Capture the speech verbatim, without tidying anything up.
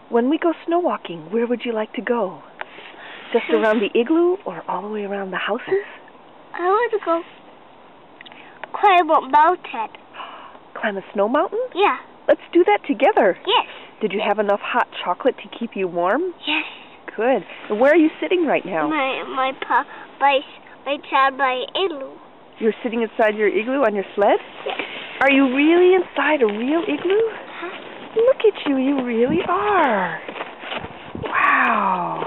When we go snow walking, where would you like to go? Just around the igloo or all the way around the houses? I want to go climb a mountain. Climb a snow mountain? Yeah. Let's do that together. Yes. Did you have enough hot chocolate to keep you warm? Yes. Good. And where are you sitting right now? My my pa my my child my igloo. You're sitting inside your igloo on your sled? Yes. Are you really inside a real igloo? Huh? Look at you, you really are. Wow.